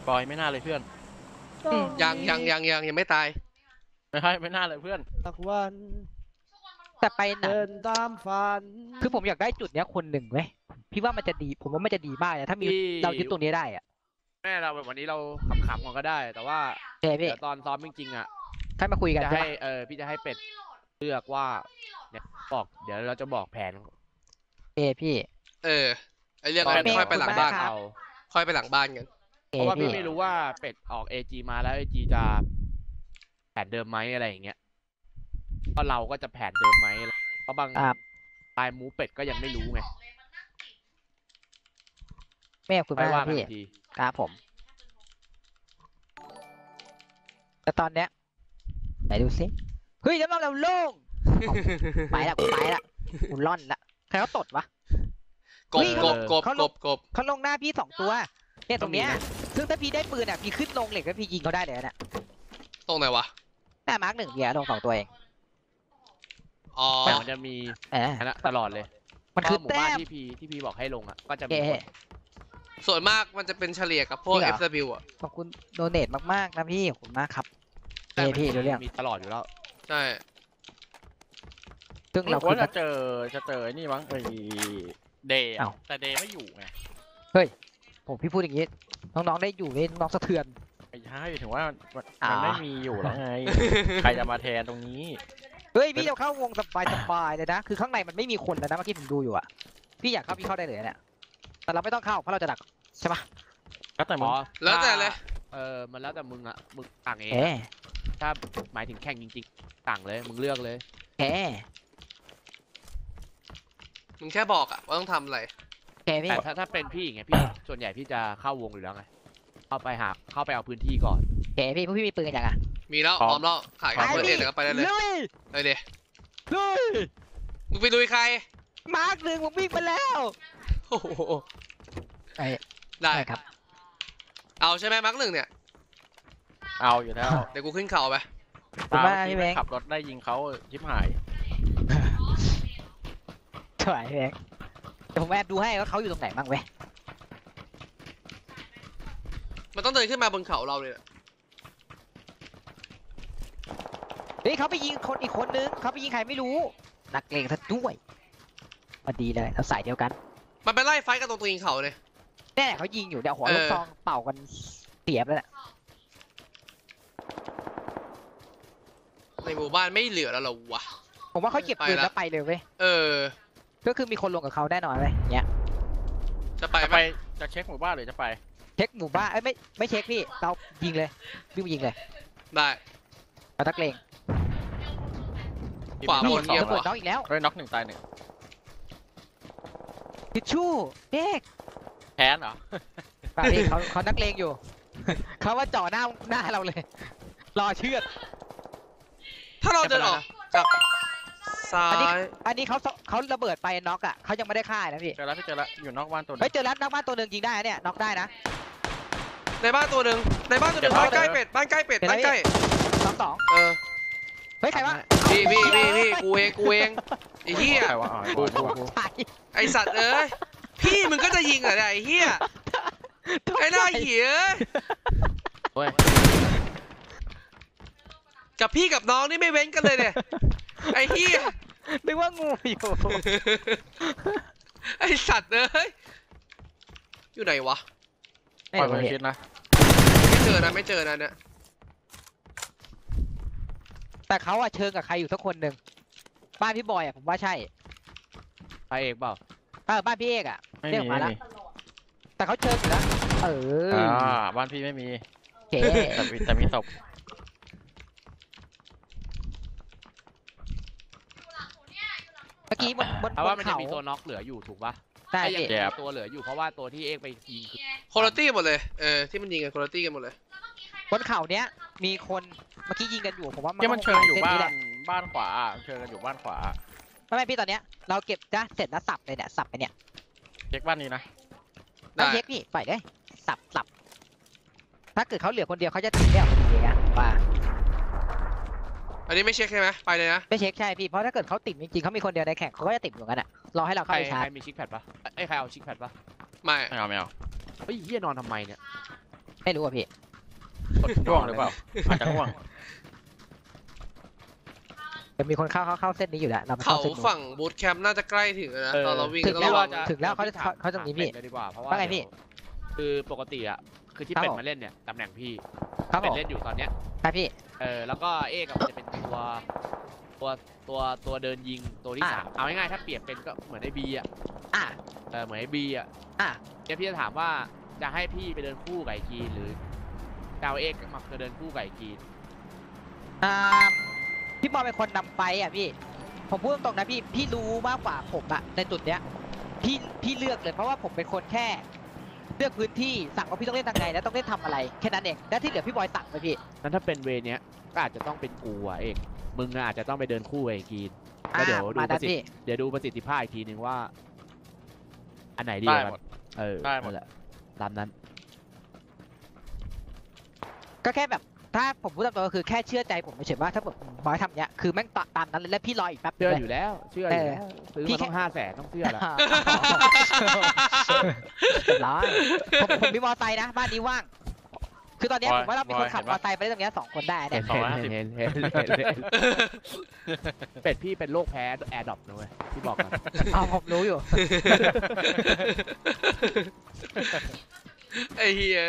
ปอยไม่น่าเลยเพื่อนยังไม่ตายไม่น่าเลยเพื่อนสักวันแต่ไปหนังเดินตามฝันคือผมอยากได้จุดเนี้ยคนหนึ่งไหมพี่ว่ามันจะดีผมว่ามันจะดีมากเลยถ้ามีเรายึดตรงนี้ได้อะแม่เราแบบวันนี้เราขำๆกันก็ได้แต่ว่าเดี๋ยวตอนซ้อมจริงๆอ่ะให้มาคุยกันจะให้พี่จะให้เป็ดเลือกว่าเนี่ยบอกเดี๋ยวเราจะบอกแผนพี่ไอเรื่องนั้นค่อยไปหลังบ้านค่อยไปหลังบ้านกันเพราะว่าพี่ไม่รู้ว่าเป็ดออก AG มาแล้ว AG จะแผนเดิมไหมอะไรอย่างเงี้ยก็เราก็จะแผนเดิมไหมเพราะบางปลายมูเป็ดก็ยังไม่รู้ไงไม่คุณแม่พี่ครับผมแต่ตอนเนี้ยไหนดูซิเฮ้ยแล้วเราโล่งไปละกูล่อนละใครเขาตดวะกบเขาลงหน้าพี่2ตัวเนี่ยตรงเนี้ยซึ่งถ้าพี่ได้ปืนอ่ะพี่ขึ้นลงเหล็กแล้วพี่ยิงเขาได้เลยเนี่ยตรงไหนวะหน้ามาร์ก1เนี่ยลง2ตัวเองแต่มันจะมีตลอดเลยมันคือแต้มที่พี่บอกให้ลงอ่ะก็จะมีส่วนมากมันจะเป็นเฉลี่ยกับพวก FW อ่ะขอบคุณโดเนทมากๆนะพี่ขอบคุณมากครับพี่เรื่องมีตลอดอยู่แล้วใช่ซึ่งเราจะเจอนี่มั้งเดย์แต่เดย์ไม่อยู่ไงเฮ้ยผมพี่พูดอย่างนี้น้องๆได้อยู่นี่น้องสะเทือนไม่ใช่ถึงว่ามันไม่มีอยู่แล้วไงใครจะมาแทนตรงนี้เฮ้ยพี่เราเข้าวงสบายเลยนะคือข้างในมันไม่มีคนแล้วนะเมื่อกี้ผมดูอยู่อ่ะพี่อยากเข้าพี่เข้าได้เลยเนี่ยแต่เราไม่ต้องเข้าเพราะเราจะดักใช่ปะแล้วแต่แล้วแต่เลยมันแล้วแต่มึงอ่ะมึงต่างเองถ้าหมายถึงแข่งจริงๆต่างเลยมึงเลือกเลยมึงแค่บอกอะว่าต้องทำอะไรแต่ถ้าเป็นพี่ไงพี่ส่วนใหญ่พี่จะเข้าวงอยู่แล้วไงเข้าไปเอาพื้นที่ก่อนพี่พวกพี่มีปืนกันยังอ่ะมีแล้วพร้อมแล้วขายเพื่อนเองแล้วไปได้เลยเลยเดี๋ยวมึงไปลุยใครมาร์ค1ผมวิ่งไปแล้วโอ้โหได้ครับเอาใช่ไหมมาร์ค1เนี่ยเอาอยู่แล้วเดี๋ยวกูขึ้นเขาไปคุณบ้าพี่แบงค์ขับรถได้ยิงเขาชิบหายถอยแบงค์เดี๋ยวผมแอบดูให้ว่าเขาอยู่ตรงไหนบ้างเว้ยมันต้องเดินขึ้นมาบนเขาเราเลยเฮ้ยเขาไปยิงคนอีกคนนึงเขาไปยิงใครไม่รู้นักเลงซะด้วยพอดีเลยเราสายเดียวกันมันไปไล่ไฟกันตรงตีนเขาเลยแน่เขายิงอยู่เดี๋ยวหัวลูกซองเป่ากันเสียบแล้วในหมู่บ้านไม่เหลือแล้วหรอวะผมว่าเขาเก็บปืนแล้วไปเลยเว้ยก็คือมีคนลงกับเขาแน่นอนเลยเนี้ยจะไปจะเช็คหมู่บ้านหรือจะไปเช็คหมู่บ้านไม่เช็คพี่เรายิงเลยวิ่งยิงเลยได้เราตักเลงขวาบนเงียบว่ะน็อกอีกแล้วน็อก1 ตาย 1 ทิชชู่เด็กแพ้เหรอป่าพี่เขานักเลงอยู่เขาว่าจ่อหน้าเราเลยรอเชือดถ้าเราเดินออกจากซ้ายอันนี้เขาระเบิดไปน็อกอ่ะเขายังไม่ได้ฆ่านะพี่เจอแล้วอยู่นอกบ้านตัวนึงเฮ้ยเจอแล้วนอกบ้านตัวนึงยิงได้เนี่ยน็อกได้นะในบ้านตัวนึงบ้านใกล้เป็ดบ้านใกล้ 2เฮ้ยใครวะพี่กูเองไอ้เหี้ยไอสัตว์เอ้ยพี่มึงก็จะยิงเหรอไอ้เหี้ยไอ้หน้าเหี้ยกับพี่กับน้องนี่ไม่เว้นกันเลยเนี่ยไอ้เหี้ยนึกว่างูอยู่ไอสัตว์เอ้ยอยู่ไหนวะปล่อยมันคิดนะไม่เจอนะเนี่ยแต่เขาอะเชิงกับใครอยู่สักคนหนึ่งบ้านพี่บอยอะผมว่าใช่ใครเอกเปล่าบ้านพี่เอกอะเรียกมาแล้วแต่เขาเชิงอยู่แล้วบ้านพี่ไม่มีแต่มีศพเมื่อกี้บนเพราะว่ามันจะมีตัวน็อกเหลืออยู่ถูกป่ะใช่ตัวเหลืออยู่เพราะว่าตัวที่เอกไปยิงคือคุณภาพหมดเลยที่มันยิงกันคุณภาพกันหมดเลยบนเขาเนี้ยมีคนเมื่อกี้ยิงกันอยู่ผมว่ามันเชิงอยู่บ้านขวาเชิงกันอยู่บ้านขวาไม่พี่ตอนเนี้ยเราเก็บจ้ะเสร็จแล้วสับเลยเนี่ยสับไปเนี่ยเช็คบ้านนี้นะไม่เช็คพี่ปล่อยได้สับถ้าเกิดเขาเหลือคนเดียวเขาจะติดได้พอดีเลยนะว่าอันนี้ไม่เช็คใช่ไหมไปเลยนะไม่เช็คใช่พี่เพราะถ้าเกิดเขาติดจริงๆเขามีคนเดียวในแข่งเขาก็จะติดเหมือนกันอ่ะรอให้เราเข้าไปชาร์จใครมีชิคแพดปะใครเอาชิคแพดปะไม่เอาเฮ้ยเฮียนอนทำไมเนี่ยไม่รู้อ่ะพี่ง่วงหรือเปล่าอาจจะง่วงจะมีคนเข้าเส้นนี้อยู่แล้วเราไม่เขาเข้าเส้นนู้นฝั่งบูธแคมป์น่าจะใกล้ถึงแล้วนะตอนเราวิ่งถึงก็แล้วระวังนะถึงแล้วเขาจะหนีพี่เลยดีกว่าเพราะว่าว่าไงพี่คือปกติอ่ะคือที่ครับเป็ดผมมาเล่นเนี่ยตำแหน่งพี่ครับผเป็ดมเล่นอยู่ตอนเนี้ยครับพี่แล้วก็เอกอะมันจะเป็นตัวเดินยิงตัวที่อ่าสามเอาง่ายๆถ้าเปรียบเป็นก็เหมือนไอ้บีอ่ะอ่ะเหมือนไอ้บีอ่ะอ่ะเนี่ยพี่จะถามว่าจะให้พี่ไปเดินคู่กับไอ้กีนหรือจะเอาเอกมาเดินคู่กับไอ้กีนอ่าพี่บอลเป็นคนนำไปอ่ะพี่ผมพูดตรงๆนะพี่รู้มากกว่าผมอะในจุดเนี้ยพี่เลือกเลยเพราะว่าผมเป็นคนแค่เลือกพื้นที่สั่งว่าพี่ต้องเล่นทางไงแล้วต้องเล่นทำอะไรแค่นั้นเองและที่เหลือพี่บอยสั่งไปพี่นั้นถ้าเป็นเวเนี้ยก็อาจจะต้องเป็นกูอะเอกมึงอะอาจจะต้องไปเดินคู่กับไอ้กีนแล้วเดี๋ยวดูมาปดัระนสิทพี่ธิเดี๋ยวดูประสิทธิภาพอีกทีนึงว่า อันไหนดีได้กว่าหมกัดนได้หมดนั่นแหละตามนั้นก็แค่แบบถ้าผมพูดตามตรงก็คือแค่เชื่อใจผมเฉยๆว่าถ้าผมบอยทำเนี้ยคือแม่งตามนั้นเลยแล้วพี่รออีกแป๊บเชื่อนึงอยู่แล้วเชื่ออยู่แล้วซื้อพี่มาแค่ต้อง500,000ต้องเชื่อแล้วเรียบร้อยผมมีมอไซค์นะบ้านนี้ว่าง คือตอนเนี้ยผมว่าเรามีคนขับมอไซค์ไปได้ตรงเนี้ย2 คนได้เห็เนี่ยนเป็ดพี่เป็นโรคแพ้แอร์ดรอปนะเว้ยที่บอกกันอ๋อผมรู้อยู่ไอ้เหี้ย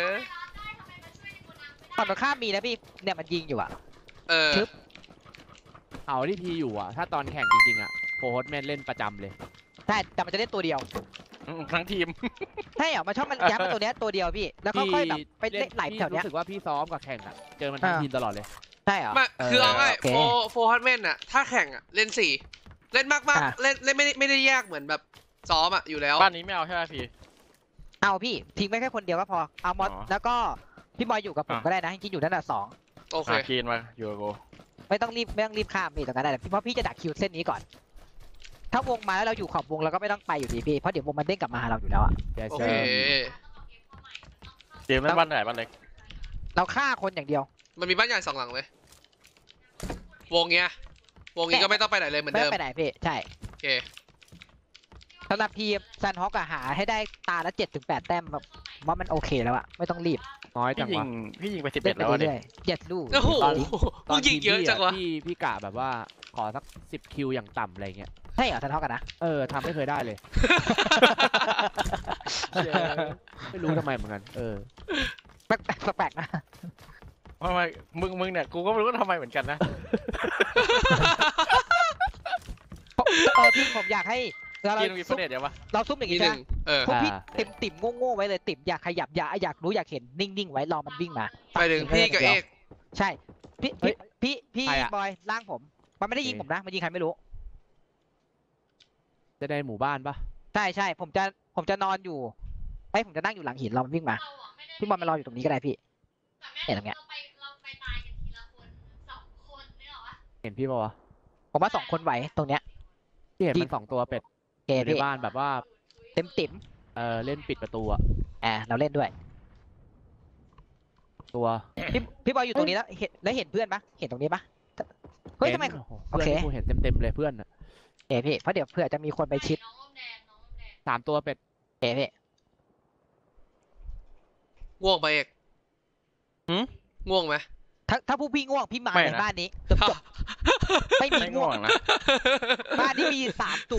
ฝั่งตรงข้ามมีนะพี่เนี่ยมันยิงอยู่อ่ะเออชึบเอาที่พีอยู่อ่ะ ถ้าตอนแข่งจริงๆอ่ะโฟร์แมนเล่นประจำเลยใช่แต่มันจะเล่นตัวเดียวทั้งทีมใช่เหรอมันชอบมันยัดมาตัวเนี้ยตัวเดียวพี่แล้วค่อยๆแบบไปเล่นไหลแถวเนี้ยรู้สึกว่าพี่ซ้อมกับแข่งอ่ะเจอมันทั้งทีมตลอดเลยใช่เหรอไม่คือเอาง่ายโอเคโฟร์ฮัตแมนอะถ้าแข่งอะเล่น4เล่นมากอ่ะๆเล่นไม่ได้แยกเหมือนแบบซ้อมอะอยู่แล้วบ้านนี้ไม่เอาใช่ไหมพี่เอาพี่ทิ้งไว้แค่คนเดียวก็พอเอามอสอ๋อแล้วก็พี่บอยอยู่กับผมอ่ะก็ได้นะจริงๆอยู่นั่นน่ะ2 โอเคคีนมาอยู่กับกูไม่ต้องรีบข้ามพี่ตรงนั้นได้เพราะพี่จะดักคิวเส้นนี้ก่อน ถ้าวงมาแล้วเราอยู่ขอบวงเราก็ไม่ต้องไปอยู่ดีพี่เพราะเดี๋ยววงมันเด้งกลับมาหาเราอยู่แล้วอะโอเคทีมนั้นบ้านไหนบ้านเล็กเราฆ่าคนอย่างเดียวมันมีบ้านใหญ่2 หลังเลย วงเนี้ยวงนี้ก็ไม่ต้องไปไหนเลยเหมือนไม่เดิมไปไหนพี่ใช่โอเคสำหรับทีมซันฮอกอะหาให้ได้ตาละ7-8 แต้มแบบว่ามันโอเคแล้วอะไม่ต้องรีบน้อยจัพี่งยิงวะพี่ยิงไปเล่น 11 ไปแล้วอะดิเรื่อยๆ7 ลูกโอ้โหตอนมึงยิงเยอะจังวะพี่กะแบบว่าขอสัก10 คิวอย่างต่ำอะไรเงี้ยใช่เหรอซันฮอกกันนะทำไม่เคยได้เลยไม่รู้ทำไมเหมือนกันแปลกๆนะทำไมมึงเนี่ยกูก็ไม่รู้ว่าทำไมเหมือนกันนะพี่ผมอยากให้เรากินมีประเด็นเดี๋ยววะเราซุ่มอย่างมีงี้หใช่นึ่ไหงมพวกพี่ติ่มโง่ๆไว้เลยติ่มอยากขยับอยากรู้อยากเห็นนิ่งๆไว้รอมันวิ่งมาไปถึงพี่กับเอกใช่พี่บอยล่างผมมันไม่ได้ยิงผมนะมันยิงใครไม่รู้จะได้หมู่บ้านปะใช่ผมจะนอนอยู่ผมจะนั่งอยู่หลังหินรอมันวิ่งมาพี่บอลมารออยู่ตรงนี้ก็ได้พี่เนี่ยตรงเนี้ยเห็นพี่ปะวะผมว่า2 คนไหวตรงเนี้ยที่เห็นมัน2 ตัวเป็ดโอเคอยู่ในพี่บ้านแบบว่าเต็มเล่นปิดประตูอะเราเล่นด้วยตัวพี่บอยอยู่ตรงนี้แล้วเห็นเพื่อนปะเห็นตรงนี้ปะเฮ้ยทำไมโอ้โหโอเคเพื่อนที่กูเห็นเต็มเลยเพื่อนอะพี่เพราะเดี๋ยวเผื่อจะมีคนไปชิด 3 ตัวเป็ดพี่ง่วงไปเอกง่วงไหมถ้าผู้พี่ง่วงพี่มาไม่ในนะบ้านนี้จบไม่มีไม่ง่ง่ววงงนะบ้านนี้มี3 ตัว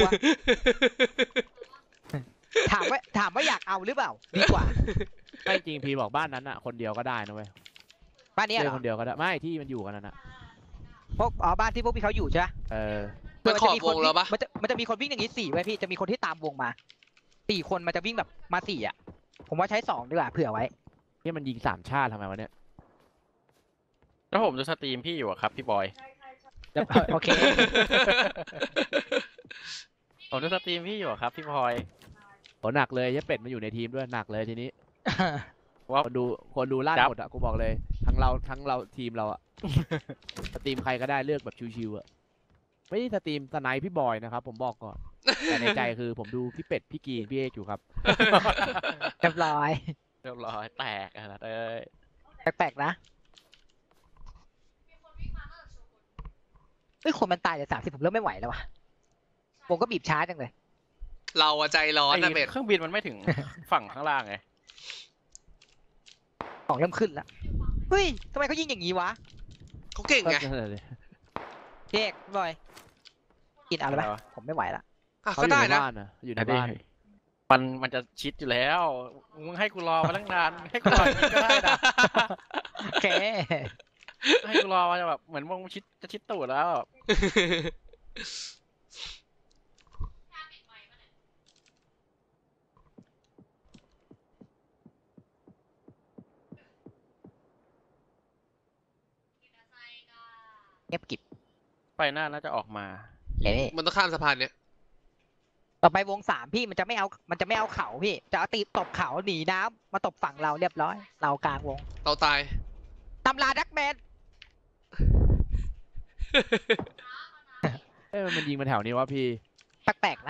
ถามว่าอยากเอาหรือเปล่า ดีกว่าไม่จริงพี่บอกบ้านนั้นอะคนเดียวก็ได้นะเว้ยบ้านนี้เล่เหรนอคนเดียวก็ได้ไม่ที่มันอยู่กันนั่นอะบ้านที่พวกพี่เขาอยู่ใช่ไหมมันขอบวงแล้วปะมันจะมีคนวิ่งอย่างนี้4ไว้พี่จะมีคนที่ตามวงมา4 คนมันจะวิ่งแบบมา4อ่ะผมว่าใช้2ดีกว่าเผื่อไว้ที่มันยิง3 ชาติทำไมวะเนี่ยแล้วผมดูสตรีมพี่อยู่อะครับพี่บอยโอเคผมดูสตรีมพี่อยู่อะครับพี่บอยโหหนักเลยยัเป็ดมาอยู่ในทีมด้วยหนักเลยทีนี้ว่าคนดูลั่นครับหมดอะกูบอกเลยทั้งเราทีมเราอะ สตรีมใครก็ได้เลือกแบบชิวๆอะไม่ได้สตรีมสไนป์พี่บอยนะครับผมบอกก่อนแต่ในใจคือผมดูพี่เป็ดพี่กีนพี่เอกอยู่ครับเรียบร้อยเรียบร้อยแตกอะนะเอ้ยแปลกๆนะเฮ้ยคนมันตายแต่30ผมเริ่มไม่ไหวแล้วว่ะวงก็บีบช้าจังเลยเราอะใจร้อนนะเบ็ดเครื่องบินมันไม่ถึง ฝั่งข้างล่างไงของเริ่มขึ้นแล้วเฮ้ยทำไมเขายิงอย่างนี้วะเขาเก่งไงพี่เอกพี่บอยกินเอาเลยปะผมไม่ไหวละอ่ะเขาก็อยู่ได้ในนะบ้านนะอยู่ในไอ้ดิบ้านมันจะชิดอยู่แล้วมึงให้กูรอมาตั้งนานให้กูรอกินก็ได้นะโอเคให้กูรอมาจะแบบเหมือนมึงจะชิดตูดแล้วเงียบกริบไฟหน้าน่าจะออกมาเฮ้ยมันต้องข้ามสะพานเนี้ยต่อไปวงสามพี่มันจะไม่เอาเขาพี่จะเอาตีตบเขาหนีน้ำมาตบฝั่งเราเรียบร้อย เรากลางวงเราตายตำราดักแมนเอ้ยมันยิงมาแถวนี้วะพี่แปลกๆนะ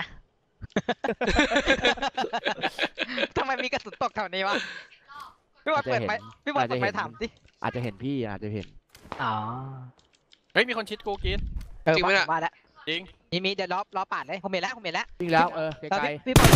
ทำไมมีกระสุนตกแถวนี้วะพี่บอลเปิดไปพี่บอลเปิดไปถามสิอาจจะเห็นพี่อาจจะเห็นอ๋อเฮ้ยมีคนชิดกูกินจริงไหมเนี่ยว่าแล้วจริงมีเดี๋ยวล้อปาดเลยผมเห็นแล้ววิ่งแล้วไกแล้วลพี่บอลๆ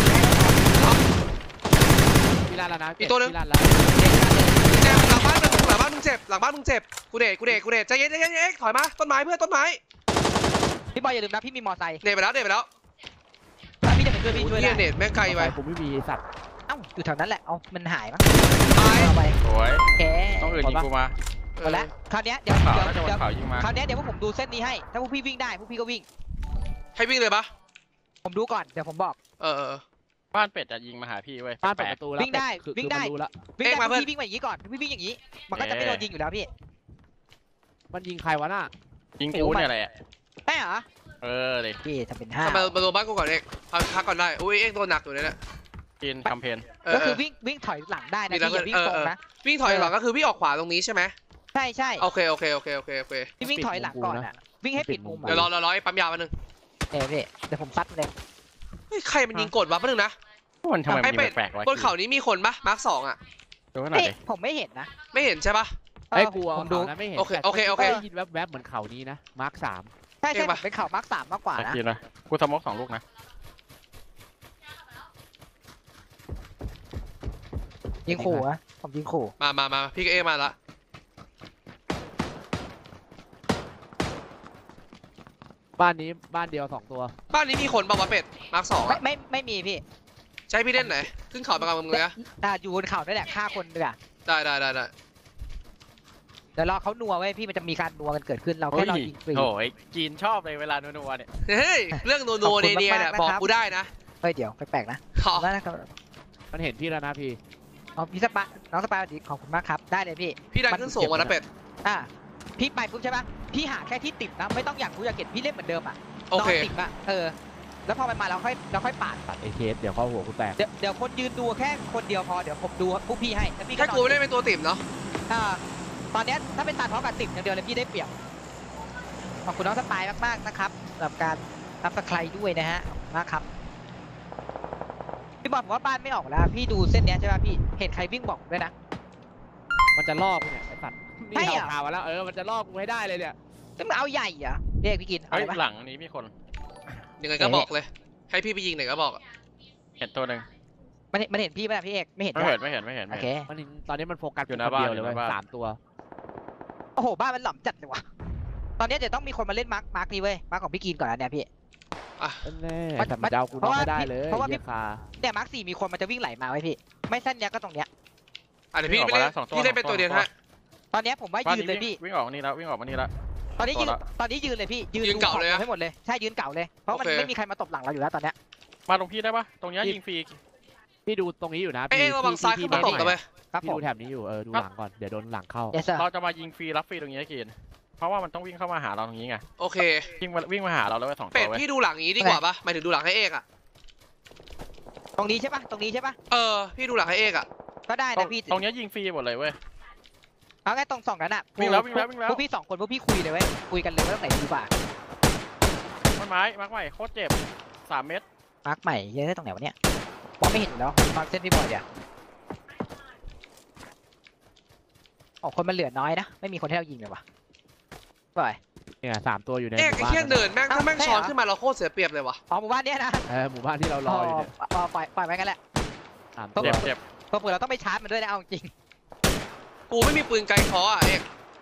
พี่ลั่นแล้วนะอีกตัวหนึ่งพี่ลั่นแล้วเจ็บหลังบ้านมึงเจ็บหลังบ้านมึงเจ็บกูเดชใจเย็นเอ็กถอยมาต้นไม้เพื่อนต้นไม้พี่บอลอย่าลืมนะพี่มีมอไซค์เดชไปแล้วถ้าพี่จะไปช่วยพี่ช่วยเฮีได้ยเดชแม่งไกลไปผมไม่มีสัตว์เอ้าอยู่แถวนั้นแหละเอามันหายมั้งตายเอาไปสวยโอเคต้องอื่นยิงกูมาหมดแล้วคราวเนี้ยเดี๋ยวข่าวเดี๋ยวน่าจะวันเดี๋ยวข่าวยิงมาคราวเนี้ยเดี๋ยวพวกผมดูเส้นนี้ให้ถ้าพวกพี่วิ่งได้พวกพี่ก็วิ่งให้วิ่งเลยปะผมดูก่อนเดี๋ยวผมบอกเออบ้านเป็ดจะยิงมาหาพี่เว้ยบ้านเปิดแปลปกระตูแล้ววิ่งได้คือวิ่งได้มันรู้แล้ววิ่งได้เอ๊ะมาเพื่อนพี่วิ่งมาอย่างนี้ก่อนพี่วิ่งอย่างนี้ มันก็จะไม่โดนยิงอยู่แล้วพี่มันยิงใครวะน่ะยิงกูเนี่ยแหละใช่เหรอเออเลยพี่ทำเป็นห้าทำมาดูบ้านกูก่อนเอ็กพักก่อนได้อุ้ยเอ็กโดนหนักอยู่เนี่ยนะกินแคมเปญก็คือวิ่งถอยหลังได้นะพี่อย่าวิ่งตรงนะวิ่งถอยหลังก็คือวิ่งออกขวาตรงนี้ใช่ไหมใช่ใช่โอเคพี่วิ่งถอยหลังก่อนอ่ะวิ่งให้ปิดมุมเดี๋ยวรอไอ้ปั๊มยามาหนึ่งพี่เดี๋ยวผมซัดเลยเฮ้ยใครมันยิงกดวะแป๊บนึงนะมันทำไมมันไอ้เป็ยิดงแปลกๆวะบนเขานี้มีคนปะมาร์ค2อ่ะดูขนาดเอ๊ะดิผมไม่เห็นนะไม่เห็นใช่ปะไอ้ยกูเอาผมดูเขานะไม่เห็นโอเคแต่โอเคโอเคได้ยินแวบๆเหมือนเขานี้นะมาร์ค3 ใช่เก่ใช่งผปะมเป็นเข่ามาร์ค3มากกว่านะกินนะกูสโมก2 ลูกนะยิงขู่อะผมยิงขู่มาพี่ก็เอมาละบ้านนี้บ้านเดียว2 ตัวบ้านนี้มีคนปะวะเป็ดมาร์ค2 ไม่อ่ะไม่มีพี่ใช่พี่เล่นไหนขึ้นเขาไปกลางเมืองเลยนะอยู่บนเขาด้วยแหละฆ่าคนเลยอะได้เดี๋ยวรอเขานัวไว้พี่มันจะมีการนัวกันเกิดขึ้นเราโอ้แค่ยรอยิงฟรีโอ้ยจีนชอบเลยเวลานัวๆเนี่ยเฮ้ยเรื่องนัวๆเนียๆเนี่ยบอกกูได้นะเฮ้ยเดี๋ยวแปลกๆนะขอได้นะครับมันเห็นพี่แล้วนะพี่อ๋อพี่สปาน้องสปาขอบคุณมากครับได้เลยพี่พี่ดันขึ้นสูงมานะเป็ดพี่ไปปุ๊บใช่ปะพี่หาแค่ที่ติดนะไม่ต้องอยากรู้อยากเก็บพี่เล่นเหมือนเดิมอ่ะโอเคนนติดอะแล้วพอมันมาเราค่อยปาดตัดไอเคสเดี๋ยวเข้าหัวกูแตกเดี๋ยวคนยืนดูแค่คนเดียวพอเดี๋ยวผมดูพวกพี่ให้แล้วพี่ก็แค่นอนกูไม่ได้เป็นตัวติ่มเนาะตอนเนี้ยถ้าเป็นตาท้องกับติ่มอย่างเดียวเลยพี่ได้เปรียบขอบคุณน้องสปายมากๆนะครับสำหรับการรับสไครด้วยนะฮะขอบคุณมากครับพี่บอกผมว่าบ้านไม่ออกแล้วพี่ดูเส้นเนี้ยใช่ป่ะพี่เห็นใครวิ่งบอกด้วยนะมันจะล่อกูเนี่ยไอสัตว์ไม่นี่เหรอข่าวมาแล้วมันจะล่อกูให้ได้เลยเนี่ยมันเอาใหญ่เหรอเรียกพี่กินเอาเฮ้ยเลยปะหลังนี้มีคนยังไงก็บอกเลย ให้พี่ไปยิงไหนก็บอกเห็นตัวหนึ่งมันเห็นพี่ป่ะพี่เอกไม่เห็นไม่ใช่เห็นปะไม่เห็นไม่เห็นโอไม่เคเห็นมันตอนนี้มันโฟกัสอยู่หน้าบ้านคเดียวเลยอยู่หน้าบ้าน 3 ตัวโอ้โหบ้านมันหล่อมจัดเลยวะตอนเนี้ยเดี๋ยวต้องมีคนมาเล่นมาร์คนี้เว้ยมาร์คของพี่กินก่อนนะเนี่ยพี่แน่มันแต่มันจะเอากูเพน้องราะว่าไม่ได้เลยเพราะว่าพี่เหี้ยคาเนี่ยมาร์ค4มีคนมันจะวิ่งไหลมาไว้พี่ไม่เส้นเนี้ยก็ตรงเนี้ยเดี๋ยวพี่ไปเล่นพี่เล่นเป็นตัวเดียวฮะตอนเนี้ยผมว่าบ้านยืนนี้เลยพี่วิ่งออกนี่แล้ววิ่งออกมานี่แล้วตอนนี้ยืนตัวละตอนนี้ยืนเลยพี่ยืนดูเก่าเลยขอะองให้หมดเลยใช่ยืนเก่าเลยเพราะมันโอเคไม่มีใครมาตบหลังเราอยู่แล้วตอนเนี้ยมาตรงพี่ได้ปะตรงนี้ยิงฟรีพี่ดูตรงนี้อยู่นะเอ๊ะระวังซ้ายขึ้นมาตกกันไปครับพี่ผมดูแถบนี้อยู่ดูหลังก่อนเดี๋ยวโดนหลังเข้า yes sir เราจะมายิงฟรีรับฟรีตรงนี้กินเพราะว่ามันต้องวิ่งเข้ามาหาเราตรงนี้ไงโอเควิ่งมาหาเราแล้วไป2 เป็ตัดวเว้ยพี่ดูหลังนี้ดีกว่าปะหมายถึงดูหลังให้เอกอ่ะตรงนี้ใช่ปะตรงนี้ใช่ปะพี่ดูหลังให้เอกอ่ะก็ได้ตรนะงพี่ตรงนี้ยิงฟรีหมดเลยเว้ยเอาแค่ตรงสองนั้นอ่ะวิ่งแล้วพวกพี่2 คนพวกพี่คุยเลยเว้ยคุยกันเลยว่าตรงไหนดีกว่าต้นไม้มาร์คใหม่โคตรเจ็บ3 เมตรมาร์คใหม่เยอะตรงไหนวะเนี่ยมองไม่เห็นอยู่แล้วมาร์คเส้นพี่บอยเดี๋ยวอ๋อคนมันเหลือน้อยนะไม่มีคนให้เรายิงเลยวะบอยเนี่ย3 ตัวอยู่ในเอกหไอ้มู่บ้าเหี้ยนเดินแม่งถ้าแม่งเอ้าช้อนใช่เหรอขึ้นมาเราโคตรเสียเปรียบเลยวะอ๋อหมู่บ้านเนี้ยนะหมู่บ้านที่เรารออยู่เนี่ยปล่อยไว้กันแหละ 3 ก็ตัวเจ็บเผื่อเราต้องไปชาร์จมันด้วยนะเอาจริงกูไม่มีปืนไกลเคาะอ่ะเอก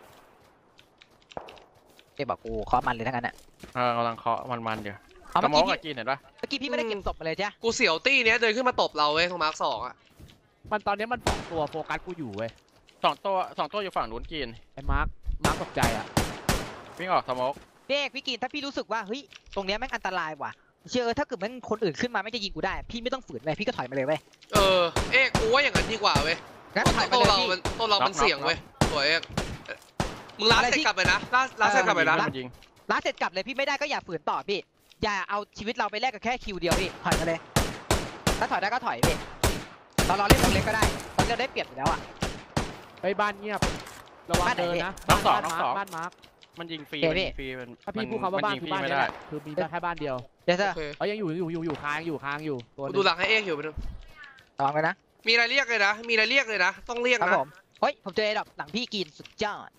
เอ๊ะบอกกูเคาะมันเลยทั้งนั้นอ่ะกำลังเคาะมันๆอยู่เอาสเมื่อมองกี้กับจีนเห็นปะเมื่อกี้พี่ไม่ได้เก็บศพมาเลยจ้ะกูเสียวตี้เนี้ยเดินขึ้นมาตบเราเว้ยตรงมาร์ค2อ่ะมันตอนนี้มันสองตัวโฟกัสกูอยู่เว้ยสองตัวอยู่ฝั่งนู้นจีนไอ้มาร์คตกใจอ่ะวิ่งออกสมองพี่เอกพี่กินถ้าพี่รู้สึกว่าเฮ้ยตรงเนี้ยแม่งอันตรายว่ะเชื่อถ้าเกิดแม่งคนอื่นขึ้นมาไม่จะยิงกูได้พี่ไม่ต้องฝืนเลยพี่ก็ถอยมาเลยเว้ยเอกกูว่าอย่างนั้นดีกว่าเว้ยงั้นถอยมาตัวเลยเราพี่ตัวเรามันเสี่ยงเว้ยตัวเอกมึงล้าเสร็จกลับไปนะล้าเสร็จกลับไปนะมันยิงล้าเสร็จกลับเลยพี่ไม่ได้ก็อย่าฝืนต่อพี่อย่าเอาชีวิตเราไปแลกกับแค่คิวเดียวพี่ถอยมาเลยถ้าถอยได้ก็ถอยพี่เราเล่นวงเล็กก็ได้ตอนนี้เราได้เปรียบอยู่แล้วอ่ะเฮ้ยบ้านเงียบระวังบ้านไหนเดินนะน้องสองบ้านมาร์คมันยิงฟรีโอมันเคยิงฟรีมันถ้าพี่พูดคำว่าบ้านยิงคือพี่บ้านไม่นี้ได้แหละคือมีแค่บ้านเดียวเดี๋ยวเถโออะเคเอ้ยยังอยู่ค้างอยู่ตัวหกูนึดูงหลังให้เอกอยู่ไปดูระวังเลยนะมีอะไรเรียกเลยนะมีอะไรเรียกเลยนะต้องเรียกครับนะผมเฮ้ยผมเจอไอ้ดอกหลังพี่กินสุดยอด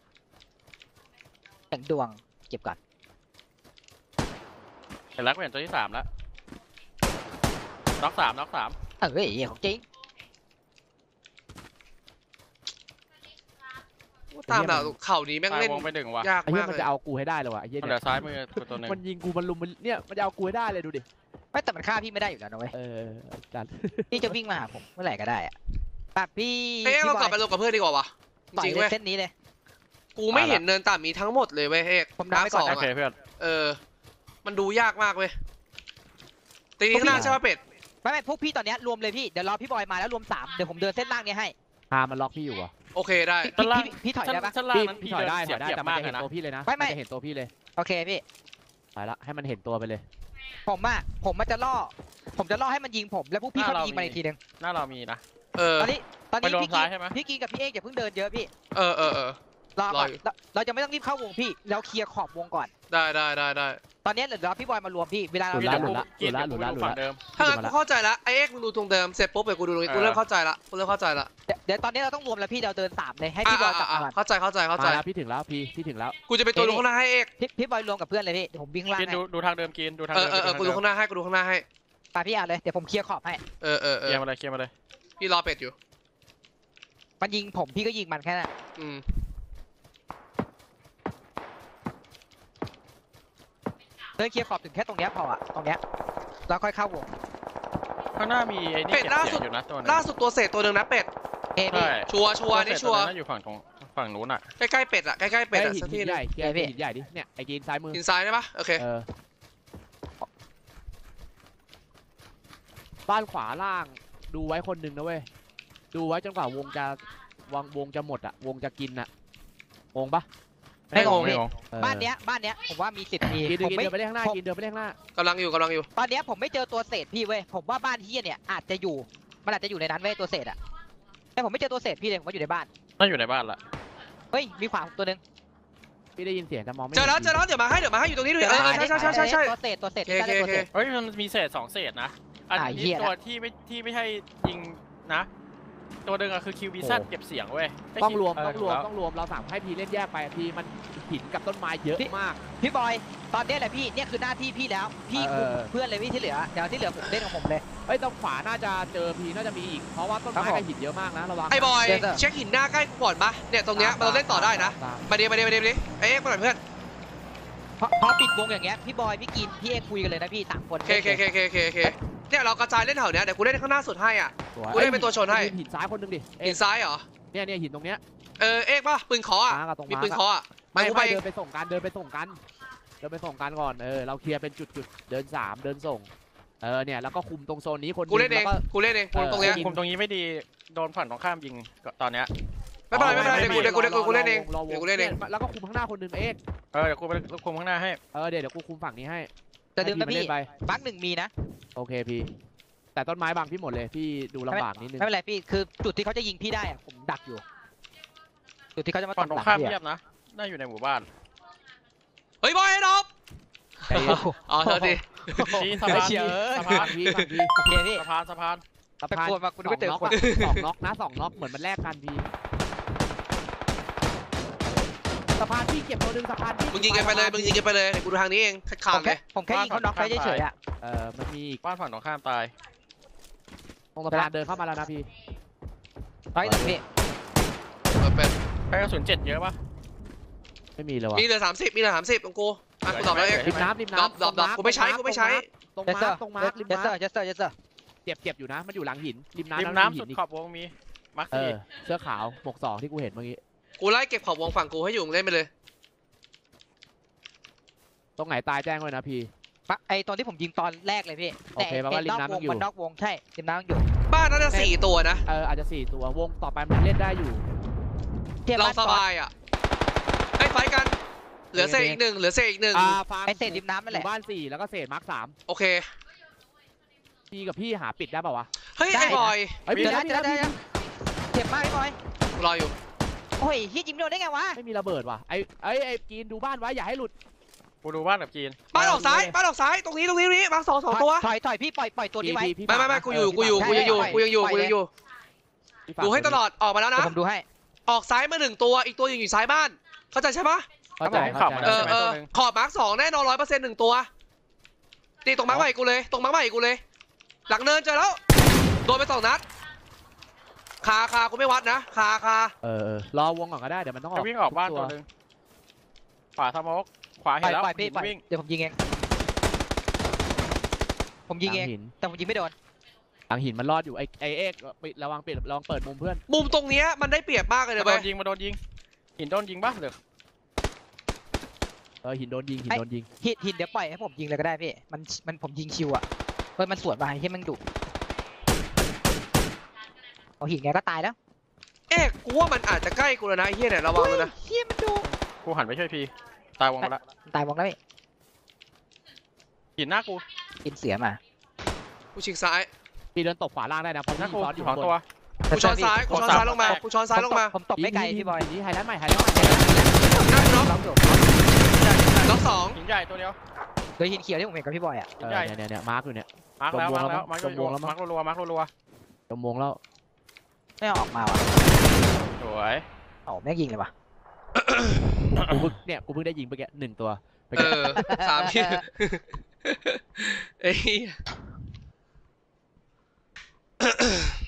แข่งดวงเก็บก่อนเห็นแล้วเห็นตัวที่3แล้วน็อกสามเฮ้ยของจริงตามหลังเข่านี้แม่งตายเล่นวงไปหนึ่งว่ะยากไอ้เหี้มาย กมันเลยจะเอากูให้ได้เลยวะไอ้เหี้ยมันเหเนี่ลือย ซ้ายมือตัวหนึ่งมันยิงกูมันลุมมันเนี่ยมันจะเอากูให้ได้เลยดูดิไม่แต่มันฆ่าพี่ไม่ได้อยู่แล้วนะเว้ยจัดพี่จะวิ่งมาหาผมเมื่อไหร่ก็ได้อะแบบพี่เอ๊ะพี่เรากลับไปบอยลงกับเพื่อนดีกว่าวะจต่อยริงๆเลเว้ยยเส้นนี้เลยกูไม่เห็นเนินต่ำมีทั้งหมดเลยเว้ยเอกผมดันไว้ก่อนสองโอเคอ่ะเพื่อนมันดูยากมากเว้ยตีนี้ข้างหน้าใช่ป่ะเป็ดไม่พวกพี่ตอนเนี้ยรวมเลยพี่เดี๋ยวรอพี่บอยมาแล้วรวม3เดี๋ยวผมเดินเส้นล่างเนี้ยให้พามันล็อกพี่อยู่อ่ะโอเคได้พี่ถอยได้ปะชั้นล่างนั้นพี่พี่ถอยเดินได้เสียแต่เปรียบมันมากจะเลเห็ยนนะตัวพี่เลยนะไม่มันจะเห็นตัวพี่เลยโอเคพี่ไปละให้มันเห็นตัวไปเลยผมจะล่อให้มันยิงผมแล้วพวกพี่หน้าเข้าไปเรายิงมันอีกทีนึงหน้าเรามีนะตอนนี้ไปรวมพี่ซ้ายใช่ไหมกินกับพี่เอกอย่าเพิ่งเดินเยอะพี่เออรอรก่ออนอยู่เราจะไม่ต้องรีบเข้าวงพี่เราเคลียร์ขอบวงก่อนได้ตอนนี้เดี๋ยวรอพี่บอยมารวมพี่เวลาเราหลุดกินละเดี๋ยวหลุดละกูกินเดี๋ยวกูดูฝั่งเดิมถ้างั้นกูเข้าใจละไอเอ็กมึงดูตรงเดิมเสร็จปุ๊บเดี๋ยวกูดูตรงนี้กูเริ่มเข้าใจละกูเริ่มเข้าใจละเดี๋ยวตอนนี้เราต้องรวมแล้วพี่เราเดิน3เลยให้พี่บอยกลับมาก่อนเข้าใจมาแล้วพี่ถึงแล้วพี่ถึงแล้วกูจะไปตัวดูข้างหน้าให้เอกพี่บอยรวมกับเพื่อนเลยพี่เดี๋ยวผมวิ่งล่างกินให้ดูทางเดิมกินดูทางเอเดิมอกูดูข้างหน้าให้กูดูข้างหน้าให้ไปพี่เอาเลยเดี๋ยวผมเคลียร์ขอบให้เออเคลียร์มาเลยพี่รอเป็ดอยู่มันยิงผมพี่ก็ยิงมันแค่นั้นอืมเดินเคลียร์ขอบถึงแค่ตรงเนี้ยพออะตรงเนี้ยแล้วค่อยเข้าวงข้างหน้ามีไอ้นี่เป็ดเก็บล่าเสีสุยดงอยู่นะตัวนึงล่าสุดตัวเศษตัวหนึ่งนะเป็ดเอใช่พี่ชัวร์นี่ชัวร์ตัวนั้นอยู่ฝั่งนู้นอ่ะใกล้ๆเป็ดอะใกล้ๆเป็ดอะหิสักทีนนึใหงญ่เคลียร์หินใหญ่ดิเนี่ยไอ้กินซ้ายมืออินซ้ายได้ปะโอเคบ้านขวาล่างดูไว้คนหนึ่งนะเว้ยดูไว้จนกว่าวงจะหมดอะวงจะกินอะงงปะไม่งงไม่งงบ้านเนี้ยผมว่ามีสิทธิ์มีกินผมเดิไม่นไปได้ข้างหน้ากินเดินไปได้ข้างหน้ากำลังอยู่ตอนเนี้ยผมไม่เจอตัวเศษพี่เว้ยผมว่าบ้านเฮียเนี่ยอาจจะอยู่มันอาจจะอยู่ในนั้นเว้ยตัวเศษอะแต่ผมไม่เจอตัวเศษพี่เลยผมว่าอยู่ในบ้านน่าอยู่ในบ้านละเฮ้ยมีขวาผมตัวนึงพี่ได้ยินเสียงแต่มองไม่เจอแล้วเดี๋ยวมาให้อยู่ตรงนี้ด้วยใช่ตัวเศษโอเคใช่ตัวเศษเฮ้ยมันมีเศษ2เศษนะอันอ่าเหี้นี้ยตัวที่ไม่ใช่ยิงนะ ตัวหนึ่งอะคือคิวบีซันเก็บเสียงเว้ยต้องรวมถูกแล้วเราสั่งให้พีเล่นแยกไปพีมันหินกับต้นไม้เยอะมากพี่บอยตอนเนี้ยแหละพี่เนี่ยคือหน้าที่พี่แล้วพี่คุมเออเพื่อนเลยพี่ที่เหลือเดี๋ยวที่เหลือผมเล่นของผมเลยเอ้ยตรงขวาน่าจะเจอพีน่าจะมีอีกเพราะว่าต้นไม้กับหินเยอะมากนะระวังไอ้บอยเดี๋ยวเถอะเช็คหินหน้าใกล้กูก่อนปะเนี่ยตรงเนี้ยเราเล่นต่อได้นะมาเดี๋ยวไอ้เอ็กมาหน่อยเพื่อนพอปิดวงอย่างเงี้ยพี่บอยพี่กินพี่เอคุยกันเลยนะพี่3 คนโอเคเนี่ยเรากระจายเล่นแถวเนี้ยเดี๋ยวกูเล่นข้างหน้าสุดให้อ่ะสวยกูเล่นเป็นตัวชนให้หินซ้ายคนหนึงดิหินซ้ายเหรอเนี่ยหินตรงเนี้ยเอ็กป่ะปืนเคาะอ่ะมากับตรงมีมาปืนเคาะอ่ะไปไม่กูไปเดินไปส่งกันก่อนเราเคลียร์เป็นจุดเดิน3เดินส่งเนี่ยแล้วก็คุมตรงโซนนี้คนกูเล่นเองแล้วก็กูเล่นเองตรงเนี้ยคุมตรงนี้ไม่ดีโดนฝั่งตรงข้ามยิงตอนเนี้ยไม่เป็นไรเดี๋ยวกูเล่นเองรอวเดี๋ยวกูเล่นเองแล้วก็คุมข้างหน้าคนหนึงเอ๊ะเดี๋ยวกูไปคุมข้างหน้าให้เดี๋ยวกูคุมฝั่งนี้ให้จะดึงนะให้พี่เล่นไปบั๊กหนึ่งมีนะโอเคพี่แต่ต้นไม้บังพี่หมดเลยพี่ดูลำบากนิดนึงไม่เป็นไรพี่คือจุดที่เขาจะยิงพี่ได้อะผมดักอยู่ จุดที่เขาจะมาฝั่งตตรบงหลังข้ามพี่เงียอะบนะน่าอยู่ในหมู่บ้านเฮ้ยบอยไอ้ดอบใจเย็นอ๋อเธอดิชี้สะพานสะพานพี่ฝั่งพี่โอเคพี่สะพานสะไปพานโกนมากูนึกว่าเจอคนสองน็อกนะ2 น็อกเหมือนมันแลกกันพี่สะพานพี่เก็บตัวหนึงสะพานพี่มึงยิงกันไปเลยเดี๋ยวกูดูทางนี้เองข่าวเลยผมแค่ยิงเขาน็อกไปเฉยๆอะมันมีอีกบ้านฝั่งตรงข้ามตายตรงสะพานเดินเข้ามาแล้วนะพี่ร้อยหนึ่งพี่ไปกระสุน7เยอะปะไม่มีเลยวะมีเหลือ30มีเหลือ30ตรงกูอ่ะกูตอบแล้วเองริมน้ำดรอปดรอปกูไม่ใช้กูไม่ใช้ตรงเจสเซอมาร์ร์คตรงมาร์คริมเจสเซอมาร์ร์คเจสเซอร์เจสเซอร์เจ็บอยู่นะมันอยู่หลังหินริมริมน้ำน้ำหิสุดอีกขอบวงมีมาร์คเอสี่อเสื้อขาวหมวก2ที่กูเห็นเมื่อกี้กูไล่เก็บขอบวงฝั่งกูให้อยู่เล่นไปเลยตรงไหนตายแจ้งไว้นะพี่ไอตอนที่ผมยิงตอนแรกเลยพี่โอเคแปลว่าริมน้ำยังอยู่มันนอกวงใช่ริมน้ำยังอยู่บ้านน่าจะ4ตัวนะอาจจะ4ตัววงต่อไปมันเล่นได้อยู่เทียบเราบ้านสก่อนบายอ่ะไอ้ไฟกัน เหลือเศษอีก1เหลือเศษอีก1 ฟาร์มไอเศษริมน้ำนั่นแหละหมู่บ้าน4แล้วก็เศษมาร์ค3 โอเคพี่กับพี่หาปิดได้ป่าวะเฮ้ยไอ้บอยเฮ้ยเดี๋พี่ยวนะนะพี่เดี๋ยวนะนะเจ็บมากพี่บอยกูรออยู่โอ้ยเฮียยิงไม่โดนได้ไงวะไม่มีระเบิดว่ะไอ้กินดูบ้านไว้อย่าให้หลุดกูดูบ้านกับจีนบ้านออกซ้ายบ้านออกซ้ายตรงนี้มาสองตัวถอยพี่ปล่อยตัวนี้ไว้พี่ไม่กูยังอยู่ดูให้ตลอดออกมาแล้วเดี๋ยนะวผมดูให้ออกซ้ายมา1ตัวอีกตัวยังอยู่ซ้ายบ้านเข้าใจใช่ปะเข้าใจขับมาเข้าแล้ใจวขอบมาร์ค2แน่นอน100%1ตัวนี่ตรงมาร์คใหม่กูเลยตรงมาร์คใหม่กูเลย หลังเนินเจอแล้วโดนไป2 นัดคากูไม่วัดนะคารอวงก่อนก็ได้เดี๋ยวมันต้องอจะอกวิ่งออกบ้านตัวหนึงขวาสโมกขวาปเห็นแล้วล่อยพี่ปล่อยวิ่งเดี๋ยวผมยิงเองผมยิงเองหินแต่ผมยิงไม่โดนหลังหินมันรอดอยู่ไอ้เอกปิดระวังเปิดมุมเพื่อนมุมตรงเนี้ยมันได้เปรียบมากเลยมานะโดเว้ยนยิงหินโดนยิงปะหรือหินโดนยิงหินเดี๋ยวปล่อยให้ผมยิงเลยก็ได้พี่มันผมยิงคิวอ่ะเฮ้ยมันสวนมาให้มันดุเอาหินไงก็ตายแล้วกูว่ามันอาจจะใกล้กูแล้วนะไอ้เหี้ยเนี่ยระวังเลยนะเฮียมันดุกูหันไปช่วยพีตายวงมาละตายวงแล้วพี่หินหน้ากูกินเสือมากูชิงซ้ายพี่เดินตบขวาล่างได้นะเพราะหน้าพี่กูซ้อนอยู่สองข้างบตัวนกูช้อนซ้ายลงมากูช้อนซ้ายลงมาผมตบไม่ไกลพี่บอยนี่ไฮไลท์ใหม่หน้ากูน็อกล็อกอยู่น็อก2 หินใหญ่ตัวเดียวโดยหินเขียวที่ผมเห็นกับพี่บอยอ่ะหินใหญ่เนี่ยมาร์กอยู่เนี่ยมาร์กแล้วมาร์กแล้วตรงวงแล้วมั้งมาร์กรัวๆมาร์กรัวจมวงแล้วไม่เอาออกมาว่ะๆสวยโอ้แม่งยิงเลยว่ะกูเพิ่งได้ยิงไปแก1 ตัว 3 ที่ไอ้เหี้ย